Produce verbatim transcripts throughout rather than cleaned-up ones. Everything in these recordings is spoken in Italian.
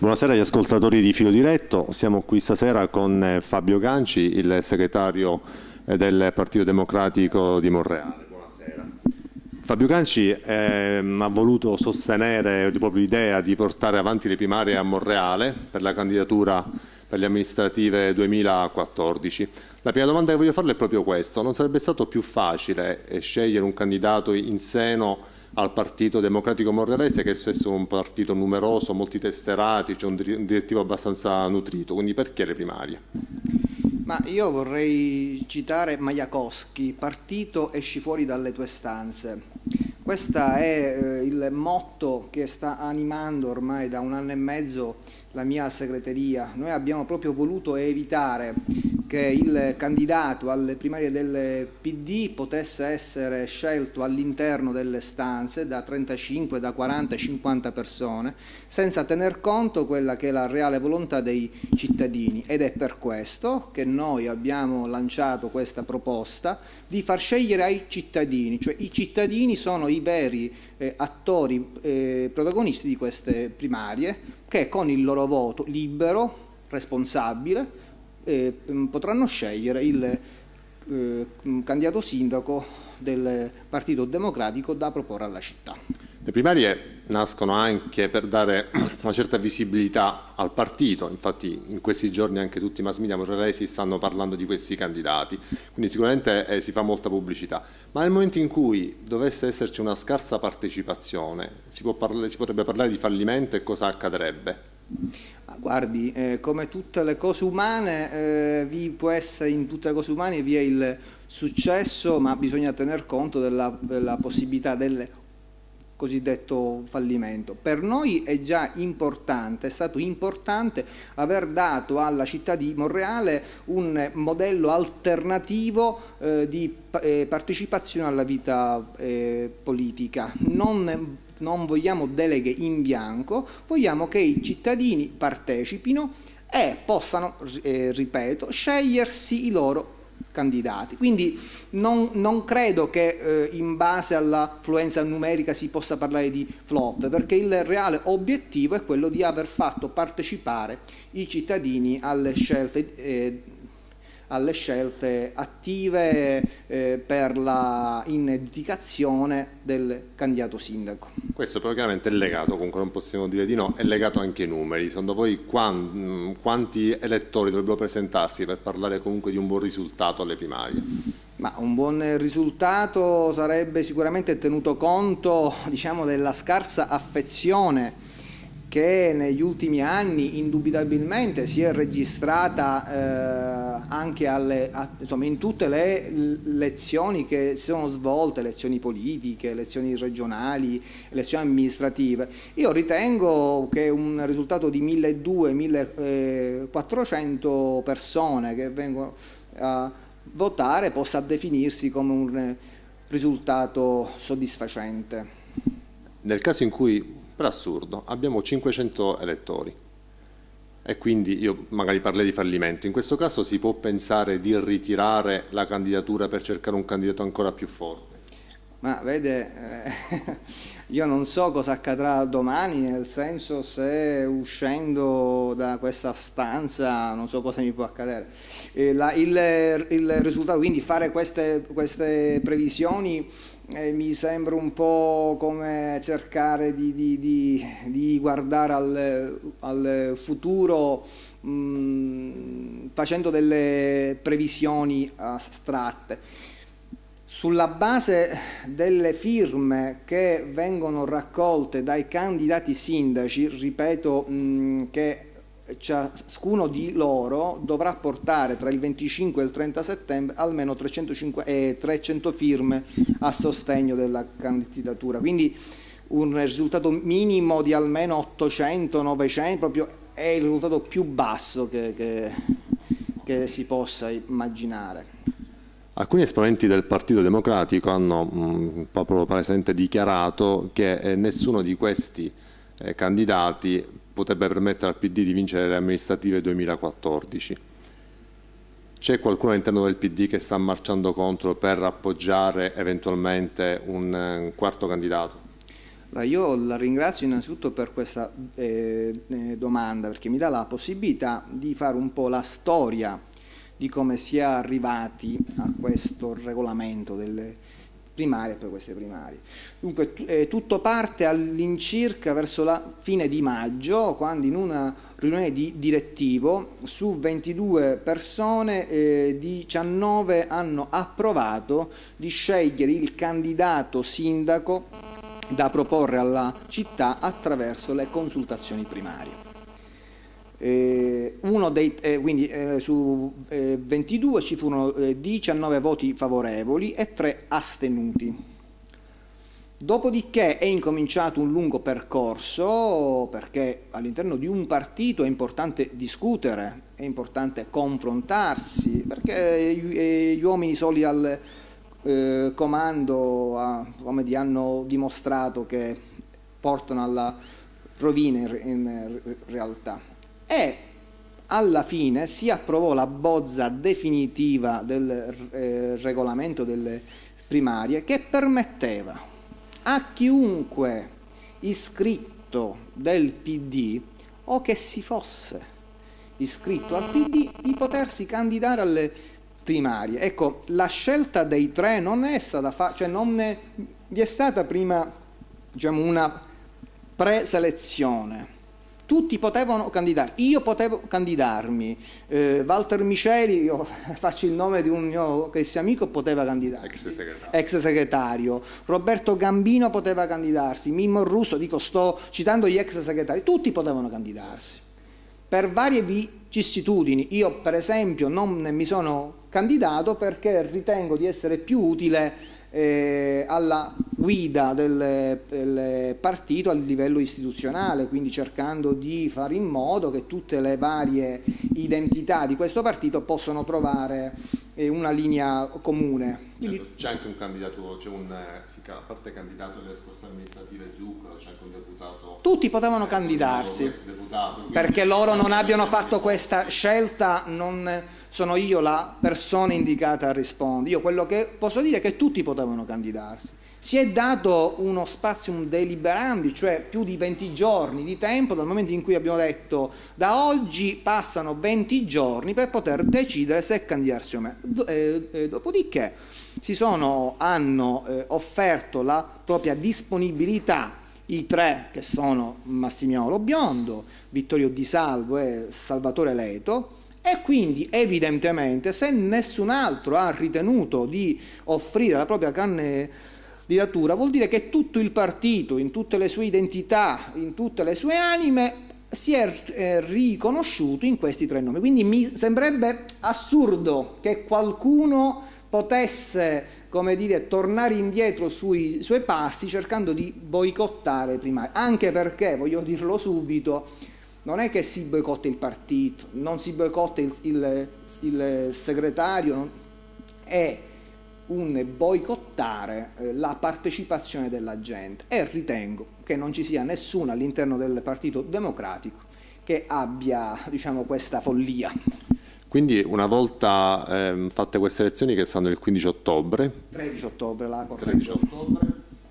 Buonasera agli ascoltatori di Filo Diretto, siamo qui stasera con Fabio Ganci, il segretario del Partito Democratico di Monreale. Buonasera. Fabio Ganci eh, ha voluto sostenere proprio l'idea di portare avanti le primarie a Monreale per la candidatura per le amministrative duemilaquattordici. La prima domanda che voglio farle è proprio questo: non sarebbe stato più facile scegliere un candidato in seno al Partito Democratico Monrealese, che è spesso un partito numeroso, molti tesserati, c'è un direttivo abbastanza nutrito, quindi perché le primarie? Ma io vorrei citare Majakovskij: partito, esci fuori dalle tue stanze. Questo è eh, il motto che sta animando ormai da un anno e mezzo la mia segreteria. Noi abbiamo proprio voluto evitare che il candidato alle primarie del P D potesse essere scelto all'interno delle stanze da trentacinque, da quaranta, cinquanta persone, senza tener conto quella che è la reale volontà dei cittadini, ed è per questo che noi abbiamo lanciato questa proposta di far scegliere ai cittadini, cioè i cittadini sono i veri eh, attori eh, protagonisti di queste primarie, che con il loro voto libero, responsabile, eh, potranno scegliere il eh, candidato sindaco del Partito Democratico da proporre alla città. Le primarie nascono anche per dare una certa visibilità al partito, infatti in questi giorni anche tutti i mass media monrealesi stanno parlando di questi candidati, quindi sicuramente eh, si fa molta pubblicità, ma nel momento in cui dovesse esserci una scarsa partecipazione si, può parlare, si potrebbe parlare di fallimento, e cosa accadrebbe? Ma guardi, eh, come tutte le cose umane, eh, vi può essere, in tutte le cose umane vi è il successo, ma bisogna tener conto della, della possibilità del cosiddetto fallimento. Per noi è già importante, è stato importante aver dato alla città di Monreale un modello alternativo eh, di eh, partecipazione alla vita eh, politica. Non Non vogliamo deleghe in bianco, vogliamo che i cittadini partecipino e possano, eh, ripeto, scegliersi i loro candidati. Quindi non, non credo che eh, in base all'affluenza numerica si possa parlare di flop, perché il reale obiettivo è quello di aver fatto partecipare i cittadini alle scelte eh, alle scelte attive eh, per la indicazione del candidato sindaco. Questo praticamente è legato, comunque non possiamo dire di no, è legato anche ai numeri. Secondo voi quanti elettori dovrebbero presentarsi per parlare comunque di un buon risultato alle primarie? Ma un buon risultato sarebbe sicuramente tenuto conto, diciamo, della scarsa affezione che negli ultimi anni indubitabilmente si è registrata eh, anche alle, a, insomma, in tutte le elezioni che si sono svolte, elezioni politiche, elezioni regionali, elezioni amministrative. Io ritengo che un risultato di milleduecento millequattrocento persone che vengono a votare possa definirsi come un risultato soddisfacente. Nel caso in cui, per assurdo, abbiamo cinquecento elettori e quindi io magari parlerei di fallimento, in questo caso si può pensare di ritirare la candidatura per cercare un candidato ancora più forte? Ma vede, eh, io non so cosa accadrà domani, nel senso, se uscendo da questa stanza non so cosa mi può accadere. Eh, la, il, il risultato, quindi fare queste, queste previsioni Eh, mi sembra un po' come cercare di, di, di, di guardare al, al futuro mh, facendo delle previsioni astratte. Sulla base delle firme che vengono raccolte dai candidati sindaci, ripeto mh, che ciascuno di loro dovrà portare tra il venticinque e il trenta settembre almeno trecento firme a sostegno della candidatura, quindi un risultato minimo di almeno ottocento novecento proprio è il risultato più basso che, che, che si possa immaginare. Alcuni esponenti del Partito Democratico hanno mh, proprio palesemente dichiarato che eh, nessuno di questi eh, candidati potrebbe permettere al P D di vincere le amministrative duemilaquattordici. C'è qualcuno all'interno del P D che sta marciando contro per appoggiare eventualmente un, un quarto candidato? Io la ringrazio innanzitutto per questa eh, eh, domanda, perché mi dà la possibilità di fare un po' la storia di come si è arrivati a questo regolamento delle primarie per queste primarie. Dunque eh, tutto parte all'incirca verso la fine di maggio, quando in una riunione di direttivo su ventidue persone eh, diciannove hanno approvato di scegliere il candidato sindaco da proporre alla città attraverso le consultazioni primarie. Eh, uno dei, eh, quindi eh, su eh, ventidue ci furono eh, diciannove voti favorevoli e tre astenuti. Dopodiché è incominciato un lungo percorso, perché all'interno di un partito è importante discutere, è importante confrontarsi, perché gli, gli uomini soli al eh, comando a, come di, hanno dimostrato che portano alla rovina in, in realtà. E alla fine si approvò la bozza definitiva del eh, regolamento delle primarie, che permetteva a chiunque iscritto del P D o che si fosse iscritto al P D di potersi candidare alle primarie. Ecco, la scelta dei tre non è stata fatta, cioè non ne, vi è stata prima, diciamo, una preselezione. Tutti potevano candidare, io potevo candidarmi, eh, Walter Miceli, io faccio il nome di un mio carissimo amico, poteva candidarsi, ex segretario. ex segretario, Roberto Gambino poteva candidarsi, Mimmo Russo, dico, sto citando gli ex segretari, tutti potevano candidarsi, per varie vicissitudini. Io per esempio non mi sono candidato perché ritengo di essere più utile Eh, alla guida del, del partito a livello istituzionale, quindi cercando di fare in modo che tutte le varie identità di questo partito possano trovare eh, una linea comune. Certo, c'è anche un candidato, c'è un, si, a parte candidato delle scorse amministrative Zuccaro, c'è anche un deputato. Tutti potevano eh, candidarsi, deputato, perché loro non abbiano fatto questa scelta, non sono io la persona indicata a rispondere. Io quello che posso dire è che tutti potevano candidarsi. Si è dato uno spazium deliberandi, cioè più di venti giorni di tempo, dal momento in cui abbiamo detto da oggi passano venti giorni per poter decidere se candidarsi o meno. Eh, eh, dopodiché si sono, hanno eh, offerto la propria disponibilità i tre, che sono Massimiliano Biondo, Vittorio Di Salvo e Salvatore Leto, e quindi evidentemente se nessun altro ha ritenuto di offrire la propria candidatura, vuol dire che tutto il partito, in tutte le sue identità, in tutte le sue anime, si è eh, riconosciuto in questi tre nomi. Quindi mi sembrerebbe assurdo che qualcuno potesse, come dire, tornare indietro sui suoi passi cercando di boicottare prima, anche perché, voglio dirlo subito, non è che si boicotta il partito, non si boicotta il, il, il segretario, non, è un boicottare eh, la partecipazione della gente, e ritengo che non ci sia nessuno all'interno del Partito Democratico che abbia, diciamo, questa follia. Quindi una volta eh, fatte queste elezioni, che stanno il quindici ottobre, tredici ottobre, la tredici ottobre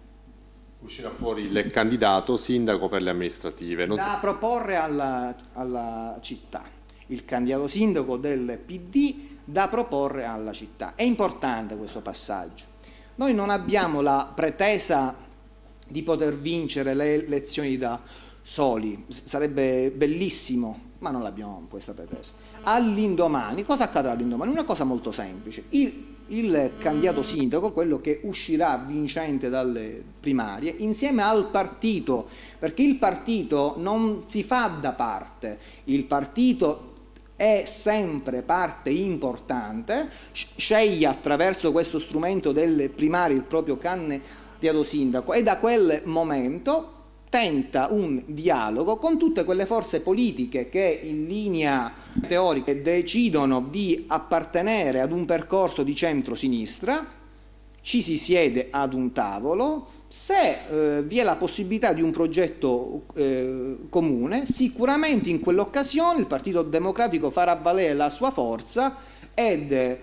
uscirà fuori il candidato sindaco per le amministrative. Non da so... proporre alla, alla città, il candidato sindaco del P D da proporre alla città. È importante questo passaggio. Noi non abbiamo la pretesa di poter vincere le elezioni da soli, sarebbe bellissimo, ma non abbiamo questa pretesa. All'indomani, cosa accadrà all'indomani? Una cosa molto semplice. Il, il candidato sindaco, quello che uscirà vincente dalle primarie, insieme al partito, perché il partito non si fa da parte, il partito è sempre parte importante, sceglie attraverso questo strumento delle primarie il proprio candidato sindaco, e da quel momento tenta un dialogo con tutte quelle forze politiche che in linea teorica decidono di appartenere ad un percorso di centro-sinistra, ci si siede ad un tavolo, se eh, vi è la possibilità di un progetto eh, comune, sicuramente in quell'occasione il Partito Democratico farà valere la sua forza ed eh,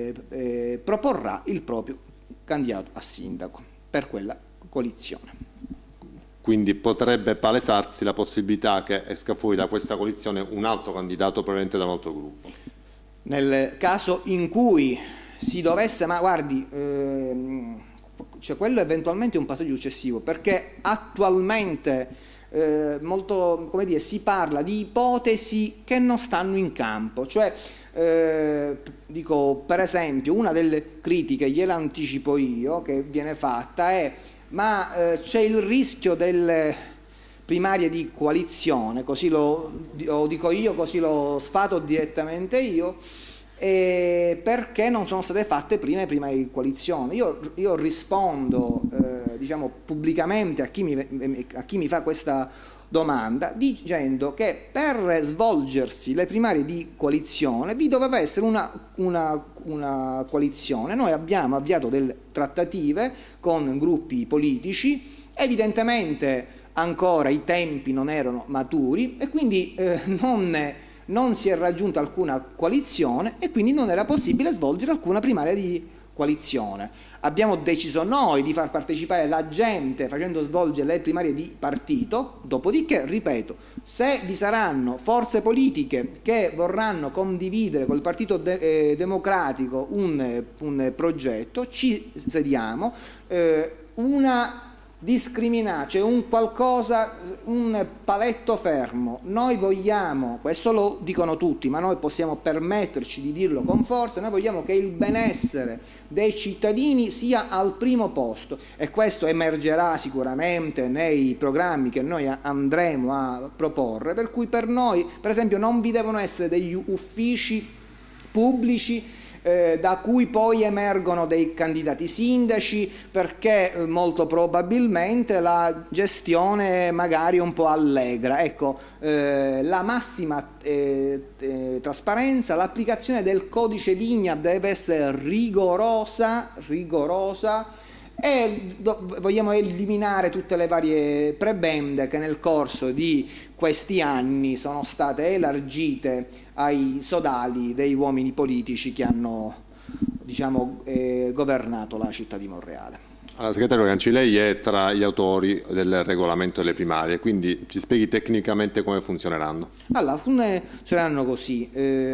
eh, proporrà il proprio candidato a sindaco per quella coalizione. quindi potrebbe palesarsi la possibilità che esca fuori da questa coalizione un altro candidato proveniente da un altro gruppo. Nel caso in cui si dovesse, ma guardi, ehm, cioè quello eventualmente è un passaggio successivo, perché attualmente eh, molto, come dire, si parla di ipotesi che non stanno in campo, cioè eh, dico, per esempio, una delle critiche, gliela anticipo io, che viene fatta è ma eh, c'è il rischio delle primarie di coalizione, così lo, lo dico io, così lo sfato direttamente io, e perché non sono state fatte prima le primarie di coalizione. Io, io rispondo eh, diciamo, pubblicamente a chi, mi, a chi mi fa questa domanda dicendo che per svolgersi le primarie di coalizione vi doveva essere una, una, una coalizione. Noi abbiamo avviato delle trattative con gruppi politici, evidentemente ancora i tempi non erano maturi e quindi eh, non, non si è raggiunta alcuna coalizione e quindi non era possibile svolgere alcuna primaria di coalizione. Abbiamo deciso noi di far partecipare la gente facendo svolgere le primarie di partito, dopodiché, ripeto, se vi saranno forze politiche che vorranno condividere col Partito de- eh, Democratico un, un progetto, ci sediamo, eh, una discriminare, cioè un qualcosa, un paletto fermo. Noi vogliamo, questo lo dicono tutti, ma noi possiamo permetterci di dirlo con forza, noi vogliamo che il benessere dei cittadini sia al primo posto e questo emergerà sicuramente nei programmi che noi andremo a proporre, per cui per noi, per esempio, non vi devono essere degli uffici pubblici Eh, da cui poi emergono dei candidati sindaci, perché eh, molto probabilmente la gestione magari un po' allegra. Ecco, eh, la massima eh, eh, trasparenza, l'applicazione del codice Vigna deve essere rigorosa, rigorosa e do, vogliamo eliminare tutte le varie prebende che nel corso di questi anni sono state elargite ai sodali dei uomini politici che hanno, diciamo, eh, governato la città di Monreale. Allora, segretario Ganci, lei è tra gli autori del regolamento delle primarie, quindi ci spieghi tecnicamente come funzioneranno. Allora, funzioneranno così,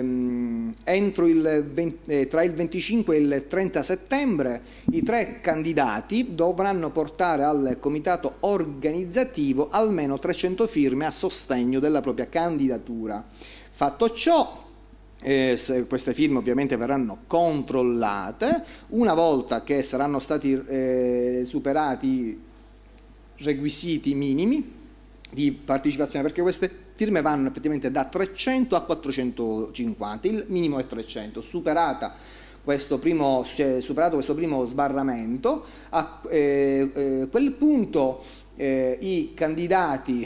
ehm, entro il venti, eh, tra il venticinque e il trenta settembre i tre candidati dovranno portare al comitato organizzativo almeno trecento firme a sostegno della propria candidatura. Fatto ciò, Eh, se queste firme ovviamente verranno controllate, una volta che saranno stati eh, superati i requisiti minimi di partecipazione, perché queste firme vanno effettivamente da trecento a quattrocentocinquanta, il minimo è trecento, superata questo primo, cioè, superato questo primo sbarramento, a eh, eh, quel punto Eh, i candidati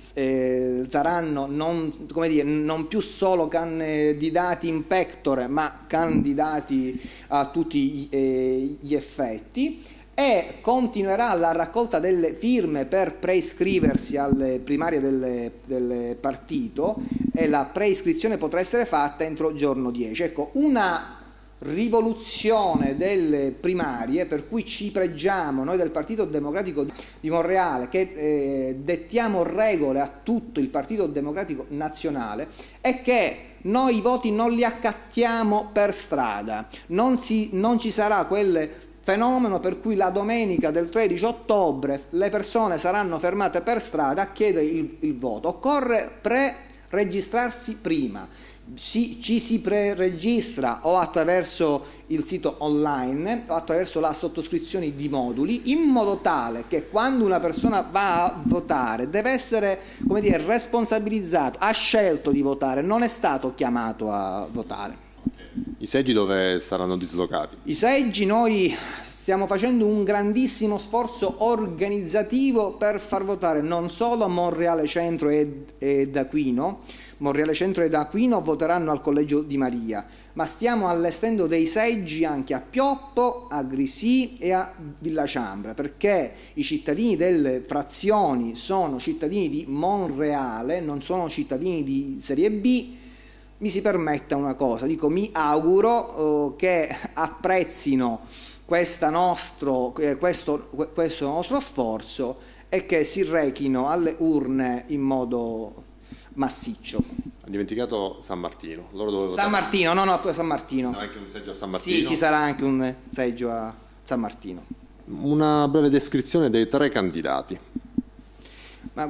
eh, saranno non, come dire, non più solo candidati in pectore, ma candidati a tutti gli, eh, gli effetti, e continuerà la raccolta delle firme per preiscriversi alle primarie del, del partito e la preiscrizione potrà essere fatta entro giorno dieci. Ecco, una rivoluzione delle primarie per cui ci pregiamo noi del Partito Democratico di Monreale, che eh, dettiamo regole a tutto il Partito Democratico nazionale, è che noi i voti non li accattiamo per strada, non, si, non ci sarà quel fenomeno per cui la domenica del tredici ottobre le persone saranno fermate per strada a chiedere il, il voto. Occorre pre-registrarsi prima. Ci, ci si pre-registra o attraverso il sito online o attraverso la sottoscrizione di moduli, in modo tale che quando una persona va a votare deve essere, come dire, responsabilizzato, ha scelto di votare, non è stato chiamato a votare. I seggi dove saranno dislocati? I seggi noi stiamo facendo un grandissimo sforzo organizzativo per far votare non solo Monreale Centro ed, ed Aquino. Monreale Centro ed Aquino voteranno al Collegio di Maria, ma stiamo allestendo dei seggi anche a Pioppo, a Grisì e a Villa Ciambra, perché i cittadini delle frazioni sono cittadini di Monreale, non sono cittadini di Serie B. Mi si permetta una cosa, dico, mi auguro eh, che apprezzino questa nostro, eh, questo, questo nostro sforzo e che si rechino alle urne in modo massiccio. Ha dimenticato San Martino. Loro dovevano San votare. Martino, no, no, San Martino. Sarà anche un seggio a San Martino? Sì, ci sarà anche un seggio a San Martino. Una breve descrizione dei tre candidati. Ma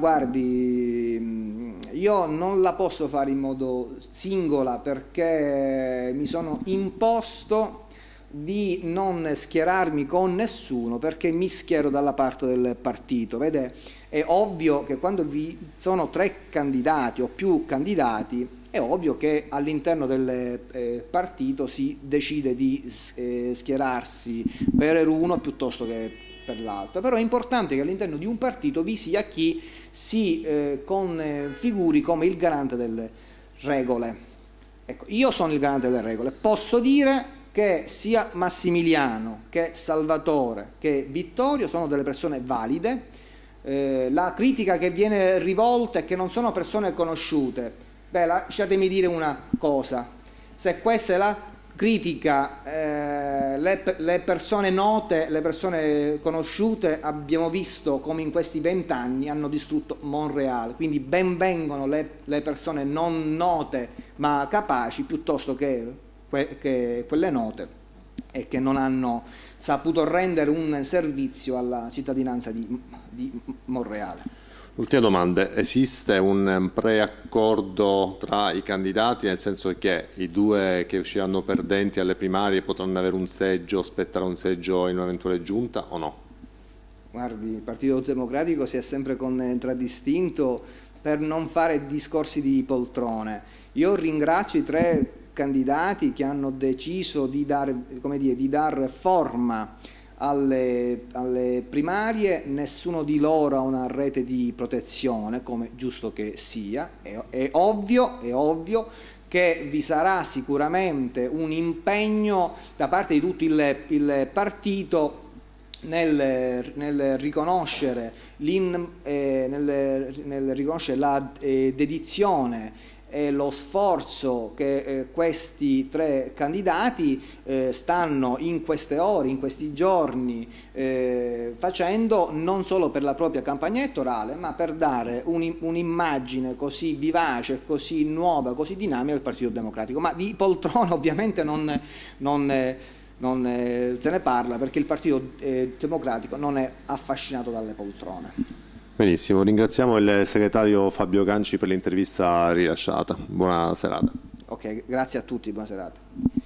guardi, io non la posso fare in modo singola perché mi sono imposto di non schierarmi con nessuno, perché mi schiero dalla parte del partito. Vede, è ovvio che quando vi sono tre candidati o più candidati, è ovvio che all'interno del eh, partito si decide di eh, schierarsi per uno piuttosto che per l'altro. Però è importante che all'interno di un partito vi sia chi si eh, configuri come il garante delle regole. Ecco, io sono il garante delle regole, posso dire che sia Massimiliano che Salvatore che Vittorio sono delle persone valide. Eh, la critica che viene rivolta è che non sono persone conosciute. Beh, lasciatemi dire una cosa: se questa è la critica, eh, le, le persone note, le persone conosciute, abbiamo visto come in questi vent'anni hanno distrutto Monreale, quindi ben vengono le, le persone non note ma capaci piuttosto che che quelle note e che non hanno saputo rendere un servizio alla cittadinanza di, di Monreale. Ultima domanda: esiste un preaccordo tra i candidati, nel senso che i due che usciranno perdenti alle primarie potranno avere un seggio, spettare un seggio in un'eventuale giunta o no? Guardi, il Partito Democratico si è sempre contraddistinto per non fare discorsi di poltrone. Io ringrazio i tre candidati che hanno deciso di dare, come dire, di dar forma alle, alle primarie. Nessuno di loro ha una rete di protezione, come giusto che sia. È, è ovvio, è ovvio che vi sarà sicuramente un impegno da parte di tutto il, il partito nel, nel riconoscere, eh, nel, nel riconoscere la eh, dedizione e lo sforzo che eh, questi tre candidati eh, stanno in queste ore, in questi giorni eh, facendo, non solo per la propria campagna elettorale, ma per dare un'immagine così vivace, così nuova, così dinamica del Partito Democratico. Ma di poltrona ovviamente non, non, non eh, se ne parla, perché il Partito eh, Democratico non è affascinato dalle poltrone. Benissimo, ringraziamo il segretario Fabio Ganci per l'intervista rilasciata. Buona serata. Ok, grazie a tutti, buona serata.